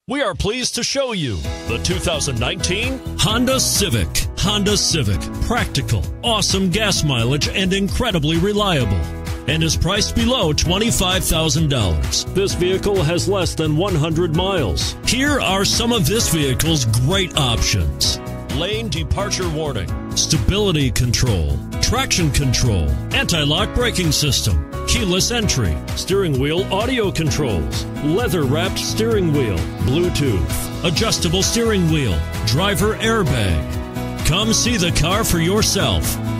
We are pleased to show you the 2019 Honda Civic. Honda Civic. Practical, awesome gas mileage, and incredibly reliable. And is priced below $25,000. This vehicle has less than 100 miles. Here are some of this vehicle's great options: Lane departure warning, stability control, traction control, anti-lock braking system, keyless entry, steering wheel audio controls, leather-wrapped steering wheel, Bluetooth, adjustable steering wheel, driver airbag. Come see the car for yourself.